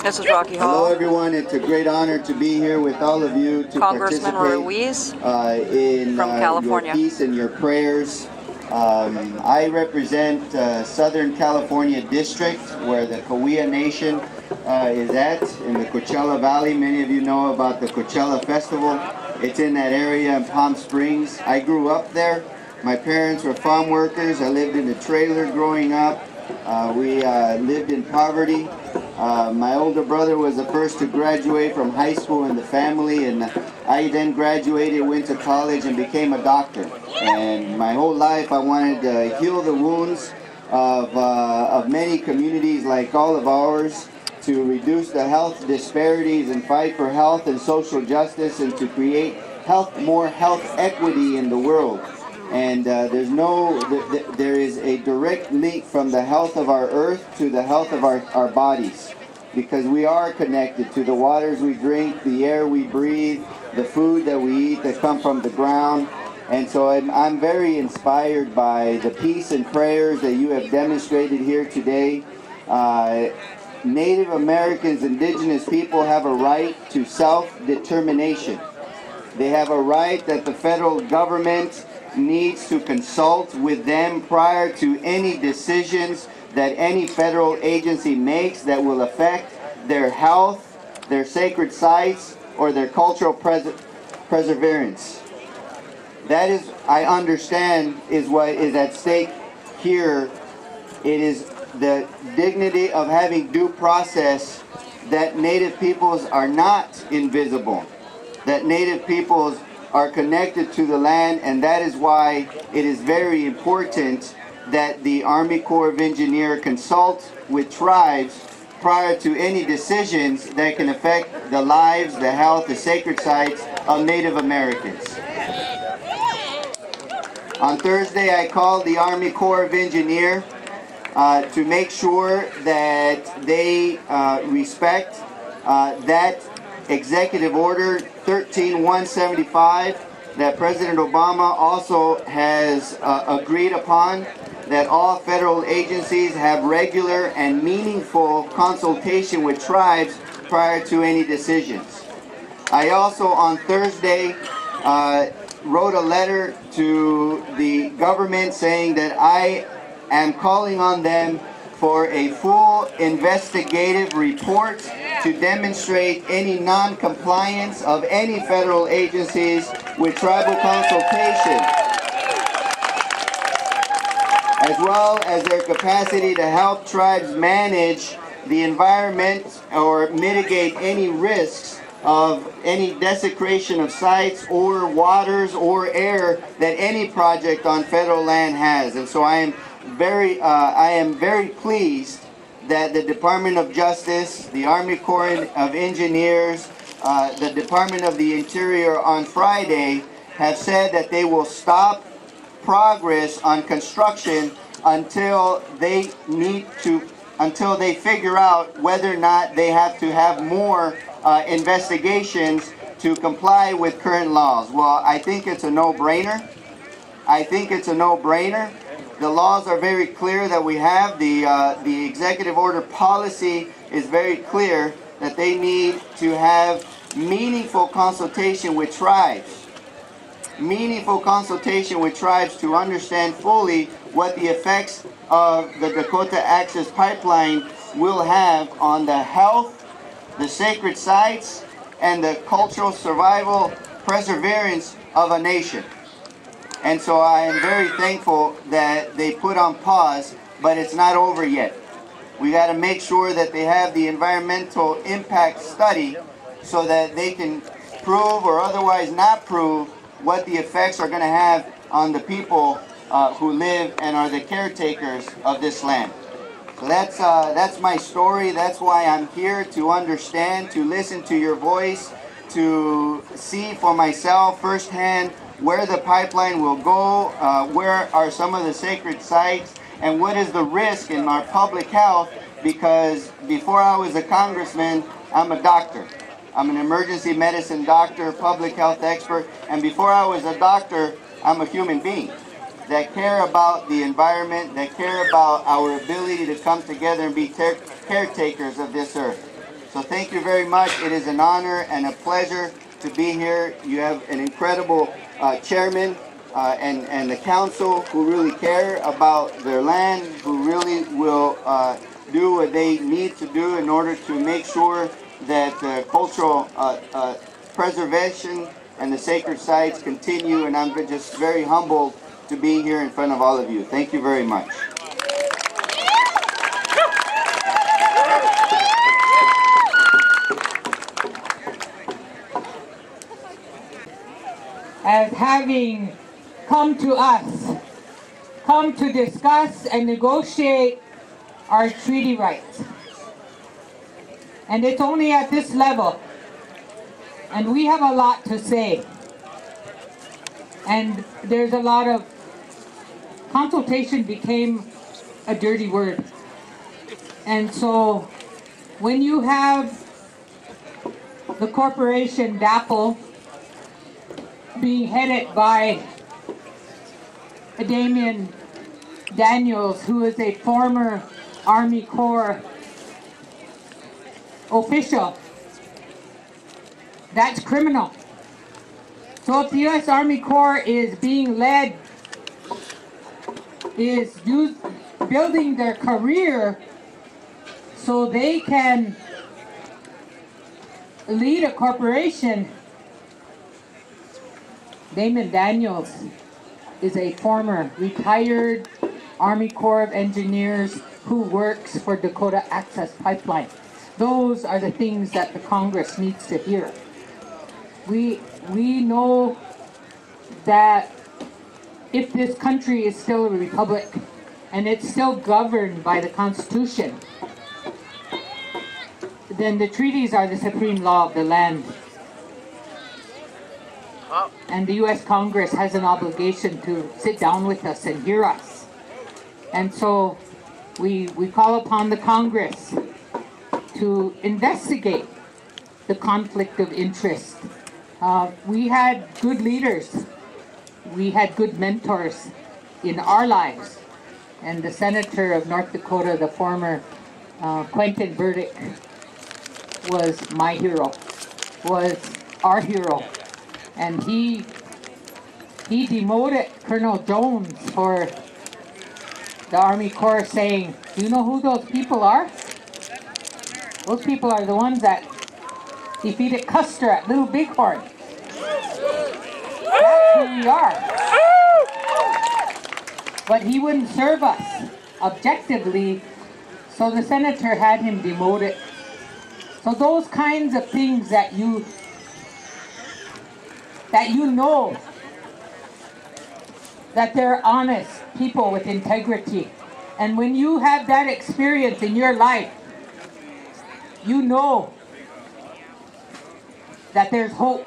This is Rocky Hall. Hello everyone, it's a great honor to be here with all of you to Congressman participate Ruiz in from California. your peace and your prayers. I represent Southern California District, where the Cahuilla Nation is at, in the Coachella Valley. Many of you know about the Coachella Festival. It's in that area in Palm Springs. I grew up there. My parents were farm workers. I lived in a trailer growing up. We lived in poverty. My older brother was the first to graduate from high school in the family, and I then graduated, went to college, and became a doctor. And my whole life I wanted to heal the wounds of many communities like all of ours, to reduce the health disparities and fight for health and social justice, and to create more health equity in the world. And there is a direct link from the health of our earth to the health of our bodies, because we are connected to the waters we drink, the air we breathe, the food that we eat that come from the ground. And so I'm very inspired by the peace and prayers that you have demonstrated here today. Native Americans, indigenous people have a right to self-determination. They have a right that the federal government needs to consult with them prior to any decisions that any federal agency makes that will affect their health, their sacred sites, or their cultural perseverance. That is, I understand, is what is at stake here. It is the dignity of having due process, that Native peoples are not invisible, that Native peoples are connected to the land, and that is why it is very important that the Army Corps of Engineers consult with tribes prior to any decisions that can affect the lives, the health, the sacred sites of Native Americans. On Thursday, I called the Army Corps of Engineers to make sure that they respect that Executive Order 13175 that President Obama also has agreed upon, that all federal agencies have regular and meaningful consultation with tribes prior to any decisions. I also on Thursday wrote a letter to the government saying that I am calling on them for a full investigative report to demonstrate any non-compliance of any federal agencies with tribal consultation, as well as their capacity to help tribes manage the environment or mitigate any risks of any desecration of sites or waters or air that any project on federal land has. And so I am very pleased that the Department of Justice, the Army Corps of Engineers, the Department of the Interior on Friday have said that they will stop progress on construction until they figure out whether or not they have to have more investigations to comply with current laws. Well, I think it's a no-brainer. The laws are very clear that we have. The executive order policy is very clear that they need to have meaningful consultation with tribes. Meaningful consultation with tribes to understand fully what the effects of the Dakota Access Pipeline will have on the health, the sacred sites, and the cultural survival perseverance of a nation. And so I am very thankful that they put on pause, but it's not over yet. We got to make sure that they have the environmental impact study so that they can prove or otherwise not prove what the effects are going to have on the people who live and are the caretakers of this land. So that's my story. That's why I'm here, to understand, to listen to your voice, to see for myself firsthand where the pipeline will go, where are some of the sacred sites, and what is the risk in our public health, because before I was a congressman, I'm a doctor. I'm an emergency medicine doctor, public health expert, and before I was a doctor, I'm a human being that care about the environment, that care about our ability to come together and be caretakers of this earth. So thank you very much. It is an honor and a pleasure to be here. You have an incredible chairman and the council who really care about their land, who really will do what they need to do in order to make sure that cultural preservation and the sacred sites continue. And I'm just very humbled to be here in front of all of you. Thank you very much. As having come to discuss and negotiate our treaty rights. And it's only at this level, and we have a lot to say. And there's a lot of consultation became a dirty word. And so when you have the corporation DAPL being headed by Damien Daniels, who is a former Army Corps official, that's criminal. So if the U.S. Army Corps is being led, building their career so they can lead a corporation, Damien Daniels is a former retired Army Corps of Engineers who works for Dakota Access Pipeline. Those are the things that the Congress needs to hear. We know that if this country is still a republic and it's still governed by the Constitution, then the treaties are the supreme law of the land. And the U.S. Congress has an obligation to sit down with us and hear us. And so we call upon the Congress to investigate the conflict of interest. We had good leaders. We had good mentors in our lives. And the Senator of North Dakota, the former Quentin Burdick, was my hero, was our hero. And he demoted Colonel Jones for the Army Corps, saying, do you know who those people are? Those people are the ones that defeated Custer at Little Bighorn. That's who we are. But he wouldn't serve us objectively, so the senator had him demoted. So those kinds of things that you know that they're honest people with integrity. And when you have that experience in your life, you know that there's hope.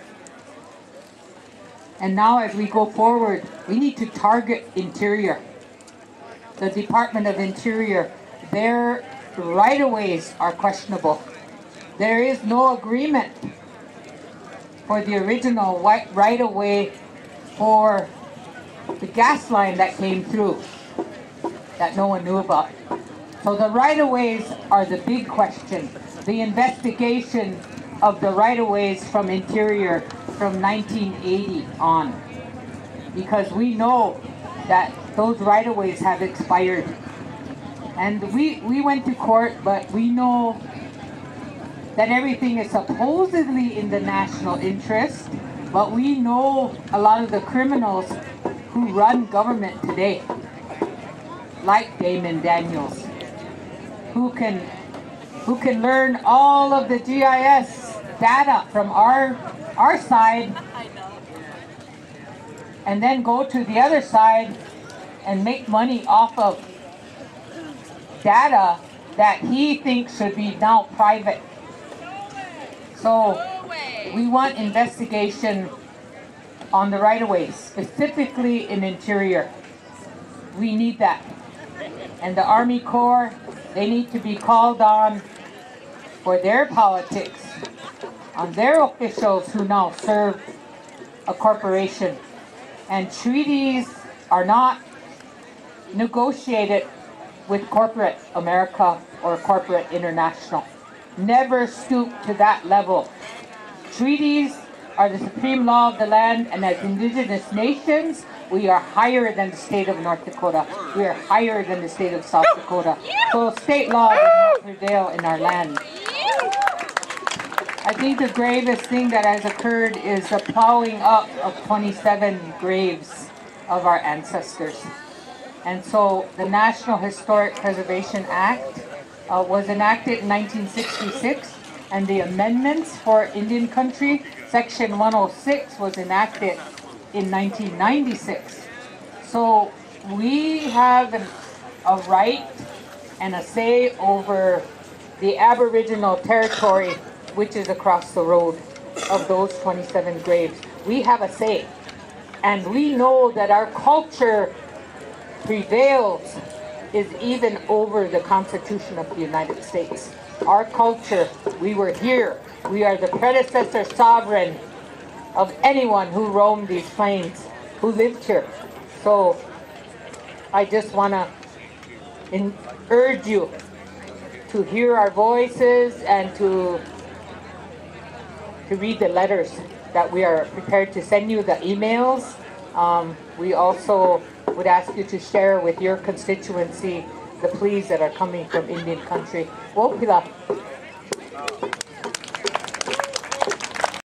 And now as we go forward, we need to target Interior. The Department of Interior, their right-of-ways are questionable. There is no agreement for the original right-of-way for the gas line that came through that no one knew about. So the right-of-ways are the big question. The investigation of the right-of-ways from Interior from 1980 on. Because we know that those right-of-ways have expired. And we went to court, but we know that everything is supposedly in the national interest, but we know a lot of the criminals who run government today, like Damien Daniels, who can learn all of the GIS data from our side and then go to the other side and make money off of data that he thinks should be now private. So we want investigation on the right-of-ways, specifically in Interior. We need that. And the Army Corps, they need to be called on for their politics, on their officials who now serve a corporation. And treaties are not negotiated with corporate America or corporate international. never stoop to that level. Treaties are the supreme law of the land, and as Indigenous nations, we are higher than the state of North Dakota. We are higher than the state of South Dakota. So state law does not prevail in our land. I think the gravest thing that has occurred is the plowing up of 27 graves of our ancestors. And so the National Historic Preservation Act was enacted in 1966, and the amendments for Indian country, Section 106, was enacted in 1996. So we have a right and a say over the Aboriginal territory, which is across the road of those 27 graves. We have a say. And we know that our culture prevails is even over the Constitution of the United States. Our culture, we were here. We are the predecessor sovereign of anyone who roamed these plains, who lived here. So I just want to urge you to hear our voices and to read the letters that we are prepared to send you, the emails. We also would ask you to share with your constituency the pleas that are coming from Indian country. Wopila.